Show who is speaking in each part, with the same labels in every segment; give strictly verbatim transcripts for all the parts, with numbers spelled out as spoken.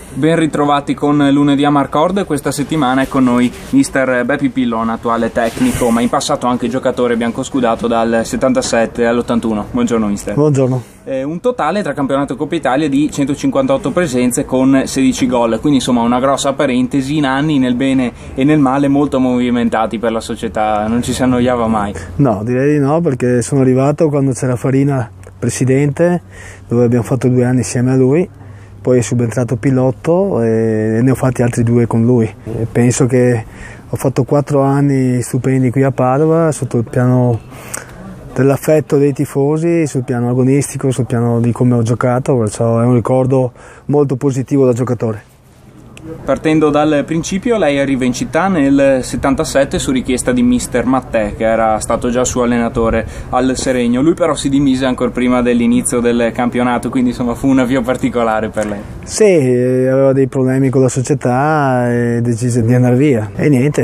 Speaker 1: Ben ritrovati con Lunedì a Marcord. Questa settimana è con noi mister Beppi Pillon, attuale tecnico, ma in passato anche giocatore biancoscudato dal settantasette all'ottantuno. Buongiorno mister.
Speaker 2: Buongiorno.
Speaker 1: Eh, un totale tra campionato e Coppa Italia di centocinquantotto presenze con sedici gol, quindi insomma una grossa parentesi in anni, nel bene e nel male, molto movimentati per la società. Non ci si annoiava mai?
Speaker 2: No, direi di no, perché sono arrivato quando c'era Farina presidente, dove abbiamo fatto due anni insieme a lui. Poi è subentrato Pilotto e ne ho fatti altri due con lui. E penso che ho fatto quattro anni stupendi qui a Padova sotto il piano dell'affetto dei tifosi, sul piano agonistico, sul piano di come ho giocato, perciò è un ricordo molto positivo da giocatore.
Speaker 1: Partendo dal principio, lei arriva in città nel settantasette su richiesta di mister Mattè, che era stato già suo allenatore al Seregno. Lui però si dimise ancora prima dell'inizio del campionato, quindi insomma fu un avvio particolare per lei.
Speaker 2: Sì, aveva dei problemi con la società e decise di andare via. E niente,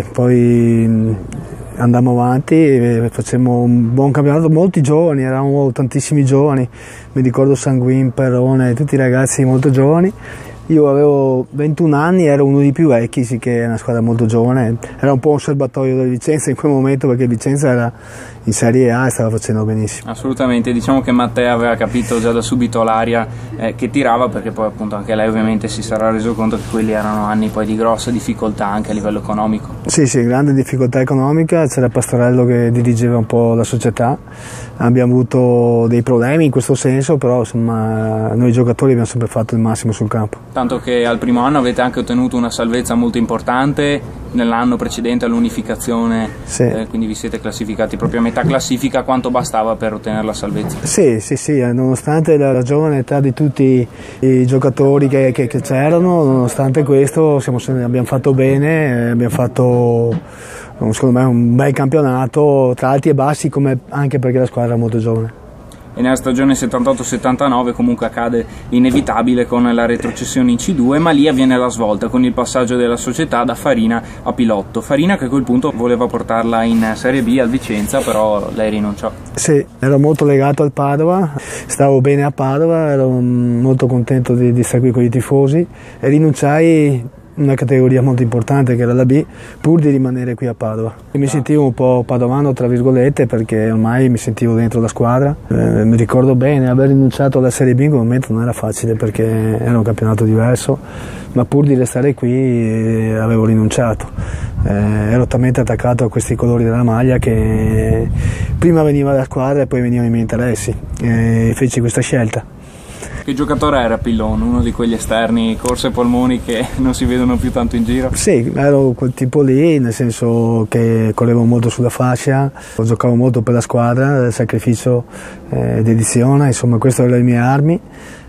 Speaker 2: poi andammo avanti, facemmo un buon campionato, molti giovani, eravamo tantissimi giovani, mi ricordo Sanguin, Perrone, tutti i ragazzi molto giovani. Io avevo ventuno anni, ero uno dei più vecchi, sì, che è una squadra molto giovane, era un po' un serbatoio del Vicenza in quel momento, perché Vicenza era in Serie A e stava facendo benissimo.
Speaker 1: Assolutamente, diciamo che Matteo aveva capito già da subito l'aria eh, che tirava, perché poi appunto anche lei ovviamente si sarà reso conto che quelli erano anni poi di grossa difficoltà anche a livello economico.
Speaker 2: Sì, sì, grande difficoltà economica, c'era Pastorello che dirigeva un po' la società, abbiamo avuto dei problemi in questo senso, però insomma noi giocatori abbiamo sempre fatto il massimo sul campo.
Speaker 1: Tanto che al primo anno avete anche ottenuto una salvezza molto importante, nell'anno precedente all'unificazione,
Speaker 2: sì.
Speaker 1: eh, quindi vi siete classificati proprio a metà classifica. Quanto bastava per ottenere la salvezza?
Speaker 2: Sì, sì, sì, nonostante la, la giovane età di tutti i giocatori che, che, che c'erano, nonostante questo siamo, abbiamo fatto bene, abbiamo fatto secondo me un bel campionato tra alti e bassi, come anche perché la squadra era molto giovane.
Speaker 1: E nella stagione settantotto settantanove comunque accade l'inevitabile con la retrocessione in C due, ma lì avviene la svolta con il passaggio della società da Farina a Pilotto. Farina che a quel punto voleva portarla in Serie B al Vicenza, però lei rinunciò.
Speaker 2: Sì, ero molto legato al Padova, stavo bene a Padova, ero molto contento di, di stare qui con i tifosi e rinunciai una categoria molto importante che era la B, pur di rimanere qui a Padova. E mi sentivo un po' padovano tra virgolette, perché ormai mi sentivo dentro la squadra. Eh, mi ricordo bene, aver rinunciato alla Serie B in quel momento non era facile, perché era un campionato diverso, ma pur di restare qui eh, avevo rinunciato. Eh, ero talmente attaccato a questi colori della maglia che prima veniva la squadra e poi venivano i miei interessi, e feci questa scelta.
Speaker 1: Che giocatore era Pillon? Uno di quegli esterni corse polmoni che non si vedono più tanto in giro?
Speaker 2: Sì, ero quel tipo lì, nel senso che correvo molto sulla fascia, giocavo molto per la squadra, sacrificio, eh, dedizione, insomma queste erano le mie armi,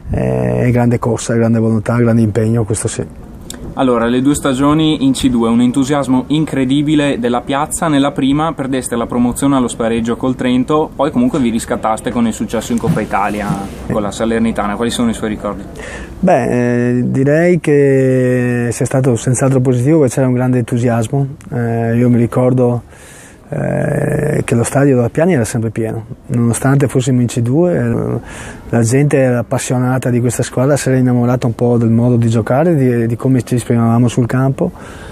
Speaker 2: eh, grande corsa, grande volontà, grande impegno, questo sì.
Speaker 1: Allora, le due stagioni in C due, un entusiasmo incredibile della piazza. Nella prima perdeste la promozione allo spareggio col Trento, poi comunque vi riscattaste con il successo in Coppa Italia con la Salernitana. Quali sono i suoi ricordi?
Speaker 2: Beh, eh, direi che sia stato senz'altro positivo, che c'era un grande entusiasmo. Eh, io mi ricordo eh, che lo stadio della Piani era sempre pieno, nonostante fossimo in C due, eh, la gente era appassionata di questa squadra, si era innamorata un po' del modo di giocare, di, di come ci esprimevamo sul campo,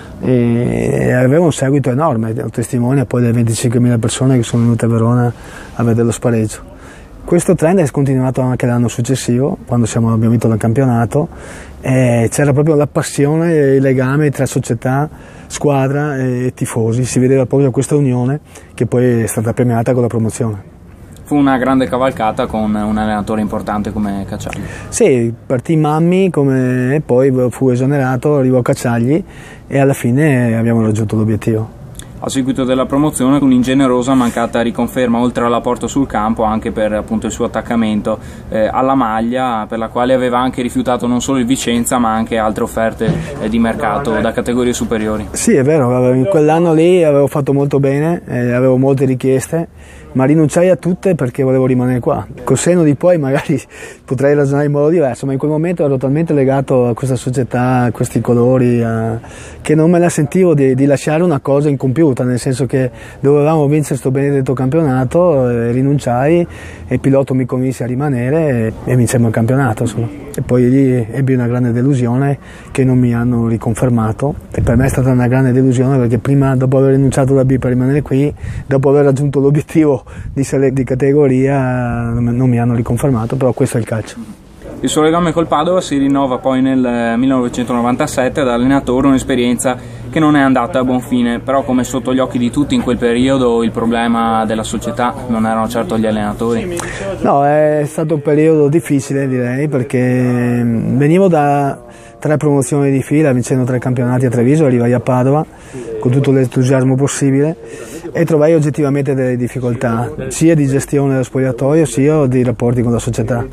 Speaker 2: e aveva un seguito enorme, lo testimonia poi le venticinquemila persone che sono venute a Verona a vedere lo spareggio. Questo trend è continuato anche l'anno successivo, quando siamo, abbiamo vinto il campionato, e c'era proprio la passione e il legame tra società, squadra e tifosi, si vedeva proprio questa unione che poi è stata premiata con la promozione.
Speaker 1: Fu una grande cavalcata con un allenatore importante come Cacciagli.
Speaker 2: Sì, partì Mammi come, e poi fu esonerato, arrivò Cacciagli e alla fine abbiamo raggiunto l'obiettivo.
Speaker 1: A seguito della promozione, un'ingenerosa mancata riconferma oltre all'apporto sul campo anche per appunto il suo attaccamento eh, alla maglia, per la quale aveva anche rifiutato non solo il Vicenza ma anche altre offerte eh, di mercato da categorie superiori.
Speaker 2: Sì, è vero, in quell'anno lì avevo fatto molto bene, eh, avevo molte richieste ma rinunciai a tutte perché volevo rimanere qua. Col senno di poi magari potrei ragionare in modo diverso, ma in quel momento ero talmente legato a questa società, a questi colori, a... che non me la sentivo di, di lasciare una cosa incompiuta, nel senso che dovevamo vincere questo benedetto campionato, eh, rinunciai e il pilota mi convinse a rimanere e, e vincemmo il campionato, insomma. E poi lì ebbi una grande delusione che non mi hanno riconfermato, e per me è stata una grande delusione perché prima, dopo aver rinunciato alla B per rimanere qui, dopo aver raggiunto l'obiettivo di, sele- di categoria, non mi hanno riconfermato, però questo è il calcio.
Speaker 1: Il suo legame col Padova si rinnova poi nel millenovecentonovantasette da allenatore, un'esperienza che non è andata a buon fine, però come sotto gli occhi di tutti in quel periodo il problema della società non erano certo gli allenatori.
Speaker 2: No, è stato un periodo difficile, direi, perché venivo da tre promozioni di fila, vincendo tre campionati a Treviso, arrivai a Padova con tutto l'entusiasmo possibile e trovai oggettivamente delle difficoltà, sia di gestione dello spogliatoio sia di rapporti con la società.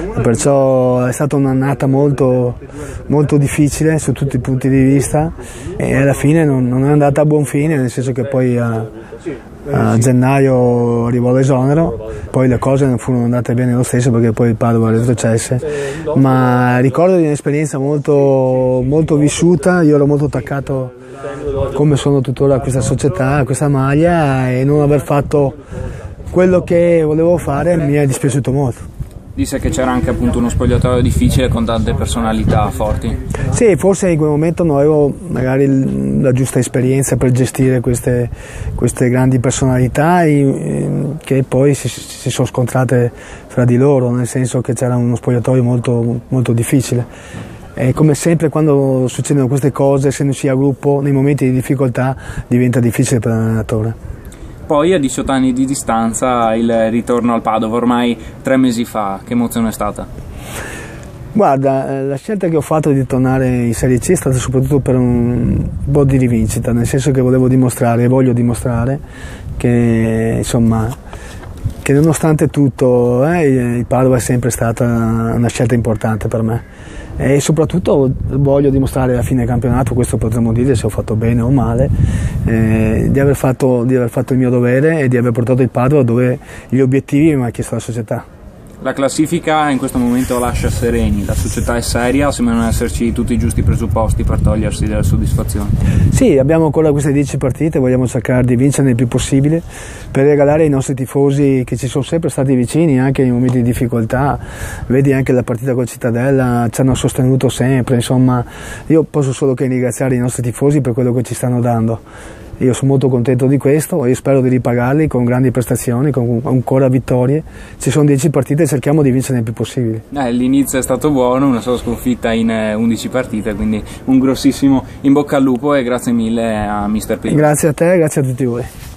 Speaker 2: Perciò è stata un'annata molto, molto difficile su tutti i punti di vista e alla fine non, non è andata a buon fine, nel senso che poi a, a gennaio arrivò l'esonero, poi le cose non furono andate bene lo stesso perché poi il Padova retrocesse, ma ricordo di un'esperienza molto, molto vissuta. Io ero molto attaccato, come sono tuttora, a questa società, a questa maglia, e non aver fatto quello che volevo fare mi è dispiaciuto molto.
Speaker 1: Disse che c'era anche appunto uno spogliatoio difficile con tante personalità forti.
Speaker 2: Sì, forse in quel momento non avevo magari la giusta esperienza per gestire queste, queste grandi personalità che poi si, si sono scontrate fra di loro, nel senso che c'era uno spogliatoio molto, molto difficile. E come sempre quando succedono queste cose, se non si ha gruppo, nei momenti di difficoltà diventa difficile per l'allenatore.
Speaker 1: Poi a diciotto anni di distanza il ritorno al Padova, ormai tre mesi fa, che emozione è stata?
Speaker 2: Guarda, la scelta che ho fatto di tornare in Serie C è stata soprattutto per un po' di rivincita, nel senso che volevo dimostrare e voglio dimostrare che, insomma, che nonostante tutto eh, il Padova è sempre stata una scelta importante per me. E soprattutto voglio dimostrare alla fine del campionato, questo potremmo dire se ho fatto bene o male, eh, di, aver fatto, di aver fatto il mio dovere e di aver portato il Padova dove gli obiettivi mi ha chiesto la società.
Speaker 1: La classifica in questo momento lascia sereni, la società è seria, sembrano esserci tutti i giusti presupposti per togliersi delle soddisfazioni.
Speaker 2: Sì, abbiamo ancora queste dieci partite, vogliamo cercare di vincere il più possibile per regalare ai nostri tifosi, che ci sono sempre stati vicini anche nei momenti di difficoltà. Vedi anche la partita con Cittadella, ci hanno sostenuto sempre, insomma io posso solo che ringraziare i nostri tifosi per quello che ci stanno dando. Io sono molto contento di questo e spero di ripagarli con grandi prestazioni, con ancora vittorie. Ci sono dieci partite e cerchiamo di vincere il più possibile.
Speaker 1: Eh, l'inizio è stato buono, una sola sconfitta in undici partite, quindi un grossissimo in bocca al lupo e grazie mille a mister P.
Speaker 2: Grazie a te e grazie a tutti voi.